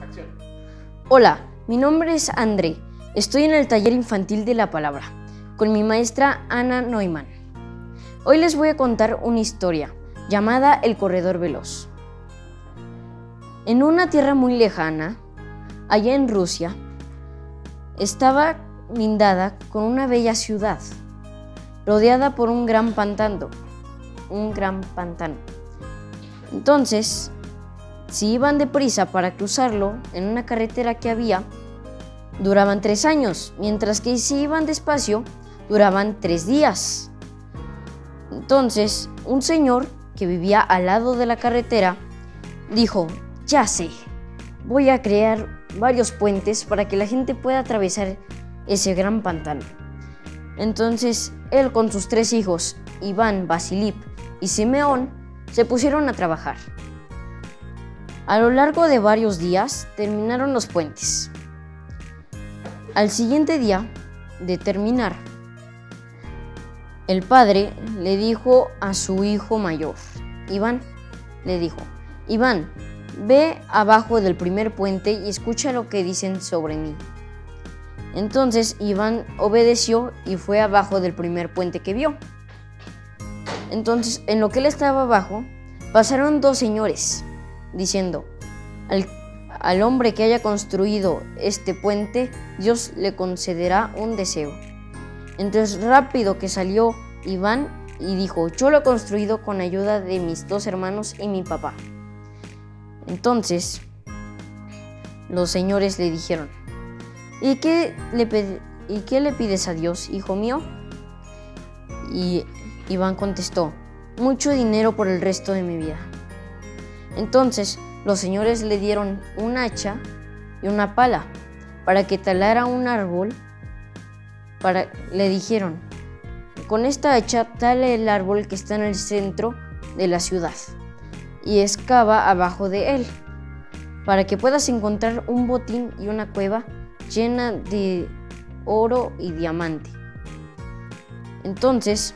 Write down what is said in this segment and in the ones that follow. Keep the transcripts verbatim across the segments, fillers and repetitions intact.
Acción. Hola, mi nombre es André. Estoy en el taller infantil de la palabra, con mi maestra Ana Neumann. Hoy les voy a contar una historia llamada El Corredor Veloz. En una tierra muy lejana, allá en Rusia, estaba lindada con una bella ciudad, rodeada por un gran pantano, un gran pantano. Entonces, si iban deprisa para cruzarlo en una carretera que había, duraban tres años, mientras que si iban despacio, duraban tres días. Entonces, un señor que vivía al lado de la carretera dijo: ya sé, voy a crear varios puentes para que la gente pueda atravesar ese gran pantano. Entonces, él con sus tres hijos, Iván, Vasilip y Simeón, se pusieron a trabajar. A lo largo de varios días terminaron los puentes. Al siguiente día de terminar, el padre le dijo a su hijo mayor, Iván, le dijo: Iván, ve abajo del primer puente y escucha lo que dicen sobre mí. Entonces Iván obedeció y fue abajo del primer puente que vio. Entonces, en lo que él estaba abajo, pasaron dos señores, diciendo: al, al hombre que haya construido este puente, Dios le concederá un deseo. Entonces rápido que salió Iván y dijo: yo lo he construido con ayuda de mis dos hermanos y mi papá. Entonces los señores le dijeron: ¿Y qué le, ¿y qué le pides a Dios, hijo mío? Y Iván contestó: mucho dinero por el resto de mi vida. Entonces los señores le dieron un hacha y una pala para que talara un árbol. Para, le dijeron: con esta hacha tala el árbol que está en el centro de la ciudad y excava abajo de él, para que puedas encontrar un botín y una cueva llena de oro y diamante. Entonces,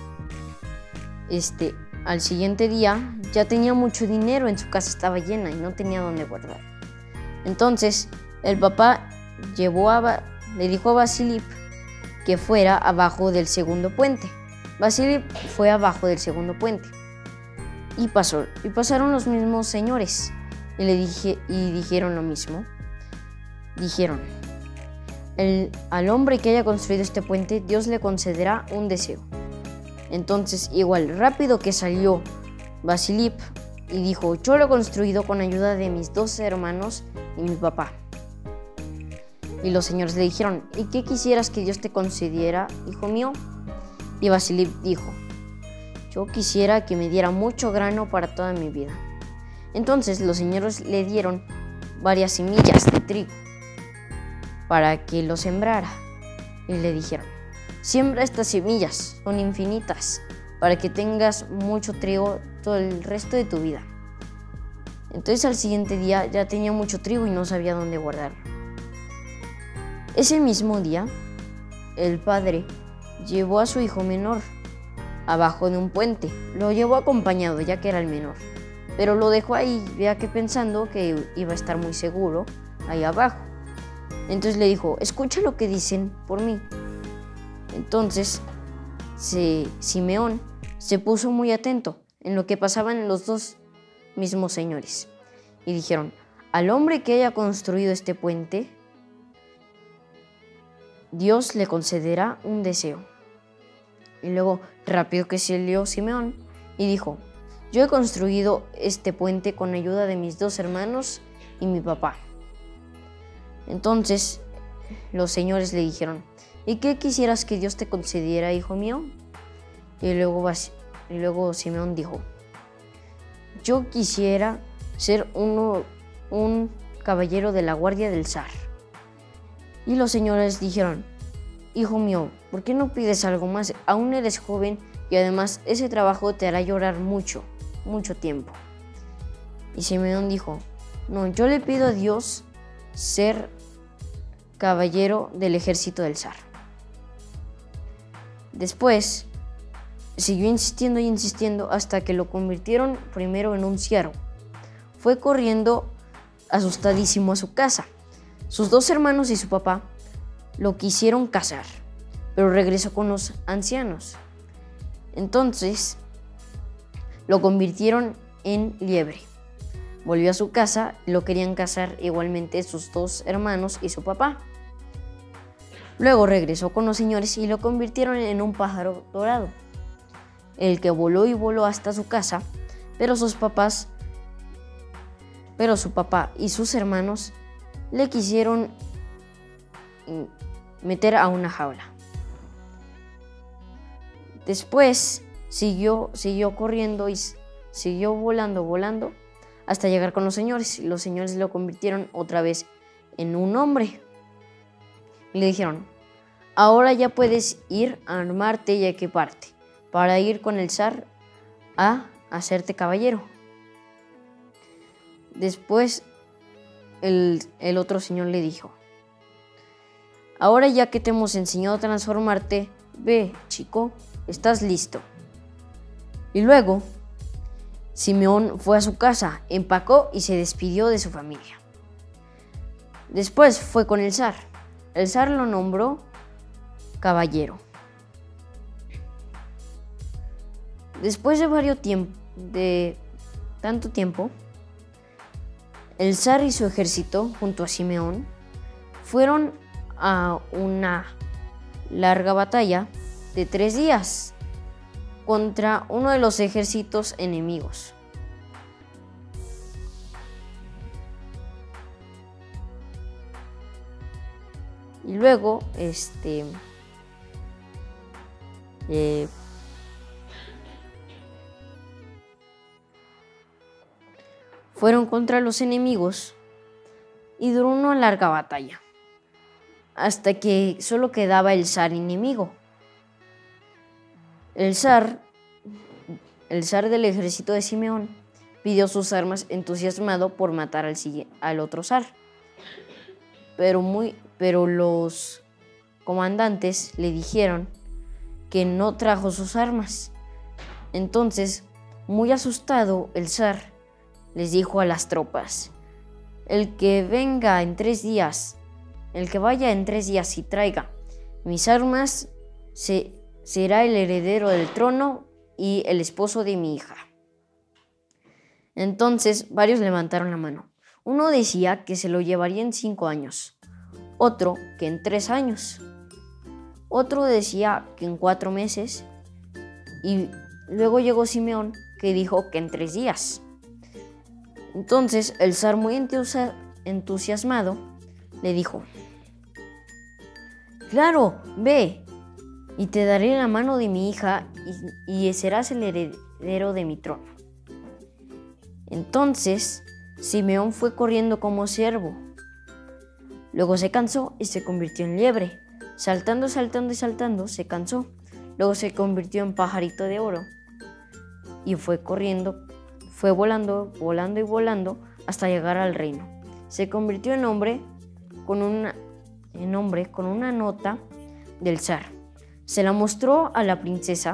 este, al siguiente día ya tenía mucho dinero, en su casa estaba llena y no tenía dónde guardar. Entonces, el papá llevó a, le dijo a Vasilip que fuera abajo del segundo puente. Vasilip fue abajo del segundo puente y pasó, y pasaron los mismos señores y le dije y dijeron lo mismo. Dijeron: el, al hombre que haya construido este puente, Dios le concederá un deseo. Entonces, igual rápido que salió Vasilip y dijo: yo lo he construido con ayuda de mis dos hermanos y mi papá. Y los señores le dijeron: ¿y qué quisieras que Dios te concediera, hijo mío? Y Vasilip dijo: yo quisiera que me diera mucho grano para toda mi vida. Entonces los señores le dieron varias semillas de trigo para que lo sembrara. Y le dijeron: siembra estas semillas, son infinitas, para que tengas mucho trigo todo el resto de tu vida. Entonces al siguiente día ya tenía mucho trigo y no sabía dónde guardarlo. Ese mismo día, el padre llevó a su hijo menor abajo de un puente. Lo llevó acompañado, ya que era el menor, pero lo dejó ahí, ya que pensando que iba a estar muy seguro ahí abajo. Entonces le dijo: escucha lo que dicen por mí. Entonces se, Simeón se puso muy atento en lo que pasaban los dos mismos señores y dijeron: al hombre que haya construido este puente, Dios le concederá un deseo. Y luego rápido que salió Simeón y dijo: yo he construido este puente con ayuda de mis dos hermanos y mi papá. Entonces los señores le dijeron: ¿y qué quisieras que Dios te concediera, hijo mío? Y luego, y luego Simeón dijo: yo quisiera ser uno, un caballero de la guardia del zar. Y los señores dijeron: hijo mío, ¿por qué no pides algo más? Aún eres joven y además ese trabajo te hará llorar mucho, mucho tiempo. Y Simeón dijo: no, yo le pido a Dios ser caballero del ejército del zar. Después siguió insistiendo y insistiendo hasta que lo convirtieron primero en un ciervo. Fue corriendo asustadísimo a su casa. Sus dos hermanos y su papá lo quisieron cazar, pero regresó con los ancianos. Entonces lo convirtieron en liebre. Volvió a su casa y lo querían cazar igualmente sus dos hermanos y su papá. Luego regresó con los señores y lo convirtieron en un pájaro dorado, el que voló y voló hasta su casa, pero sus papás, pero su papá y sus hermanos le quisieron meter a una jaula. Después siguió, siguió corriendo y siguió volando, volando, hasta llegar con los señores. Los señores lo convirtieron otra vez en un hombre. Le dijeron: ahora ya puedes ir a armarte y a equiparte para ir con el zar a hacerte caballero. Después el, el otro señor le dijo: ahora ya que te hemos enseñado a transformarte, ve, chico, estás listo. Y luego Simeón fue a su casa, empacó y se despidió de su familia. Después fue con el zar. El zar lo nombró caballero. Después de varios tiempo, de tanto tiempo, el zar y su ejército, junto a Simeón, fueron a una larga batalla de tres días contra uno de los ejércitos enemigos. Y luego, este, eh, fueron contra los enemigos y duró una larga batalla, hasta que solo quedaba el zar enemigo. El zar, el zar del ejército de Simeón pidió sus armas entusiasmado por matar al, al otro zar. Pero, muy, pero los comandantes le dijeron que no trajo sus armas. Entonces, muy asustado, el zar les dijo a las tropas: el que venga en tres días, el que vaya en tres días y traiga mis armas, se, será el heredero del trono y el esposo de mi hija. Entonces varios levantaron la mano. Uno decía que se lo llevaría en cinco años, otro que en tres años, otro decía que en cuatro meses, y luego llegó Simeón, que dijo que en tres días. Entonces el zar, muy entusiasmado, le dijo: claro, ve, y te daré la mano de mi hija y, y serás el heredero de mi trono. Entonces Simeón fue corriendo como ciervo. Luego se cansó y se convirtió en liebre. Saltando, saltando y saltando, se cansó. Luego se convirtió en pajarito de oro y fue corriendo, fue volando, volando y volando hasta llegar al reino. Se convirtió en hombre con una, en hombre con una nota del zar. Se la mostró a la princesa,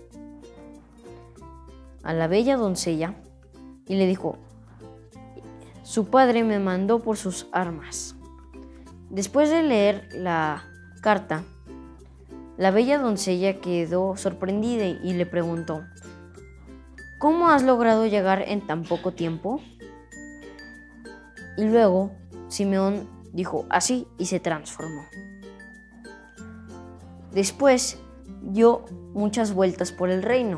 a la bella doncella, y le dijo: su padre me mandó por sus armas. Después de leer la carta, la bella doncella quedó sorprendida y le preguntó: ¿cómo has logrado llegar en tan poco tiempo? Y luego Simeón dijo: así, y se transformó. Después dio muchas vueltas por el reino.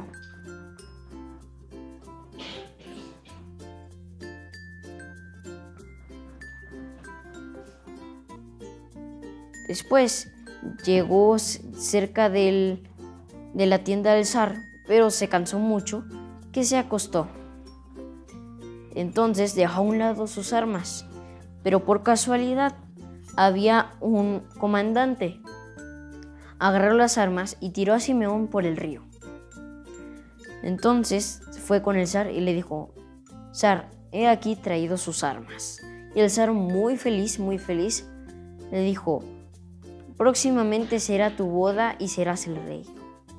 Después llegó cerca del, de la tienda del zar, pero se cansó mucho que se acostó. Entonces dejó a un lado sus armas, pero por casualidad había un comandante. Agarró las armas y tiró a Simeón por el río. Entonces fue con el zar y le dijo: zar, he aquí traído sus armas. Y el zar, muy feliz, muy feliz, le dijo: próximamente será tu boda y serás el rey.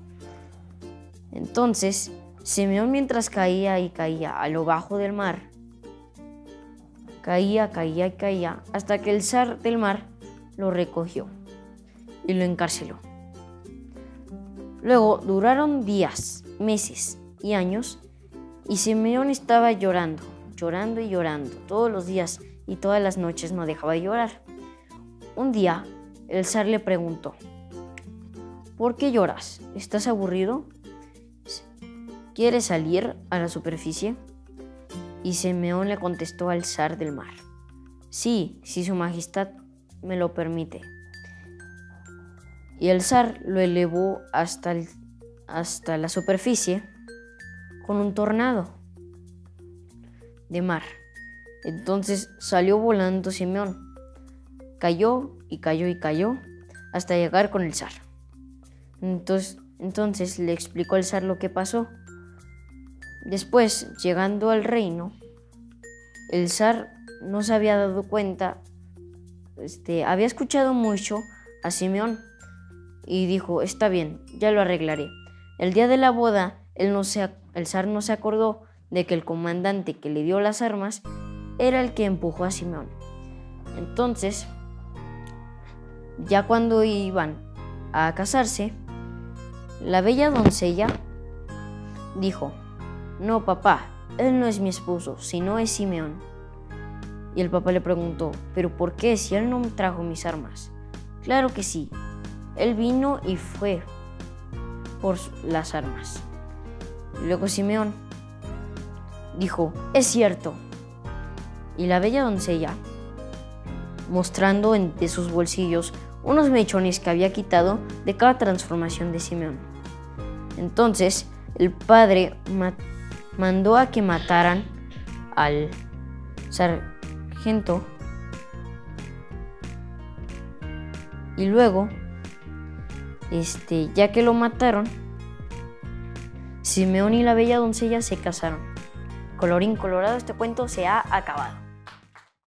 Entonces Simeón, mientras caía y caía a lo bajo del mar, Caía, caía y caía, hasta que el zar del mar lo recogió y lo encarceló. Luego duraron días, meses y años, y Simeón estaba llorando, llorando y llorando, todos los días y todas las noches no dejaba de llorar. Un día, el zar le preguntó: ¿por qué lloras? ¿Estás aburrido? ¿Quieres salir a la superficie? Y Simeón le contestó al zar del mar: sí, si su majestad me lo permite. Y el zar lo elevó hasta, el, hasta la superficie con un tornado de mar. Entonces salió volando Simeón. Cayó y cayó y cayó hasta llegar con el zar. Entonces, entonces le explicó al zar lo que pasó. Después, llegando al reino, el zar no se había dado cuenta, este, había escuchado mucho a Simeón y dijo: está bien, ya lo arreglaré. El día de la boda, él no se, el zar no se acordó de que el comandante que le dio las armas era el que empujó a Simeón. Entonces, ya cuando iban a casarse, la bella doncella dijo: no, papá, él no es mi esposo, sino es Simeón. Y el papá le preguntó: ¿pero por qué, si él no me trajo mis armas? Claro que sí, él vino y fue por las armas. Y luego Simeón dijo: es cierto. Y la bella doncella, mostrando de sus bolsillos unos mechones que había quitado de cada transformación de Simeón. Entonces el padre mató mandó a que mataran al sargento y luego, este, ya que lo mataron, Simeón y la bella doncella se casaron. Colorín colorado, este cuento se ha acabado.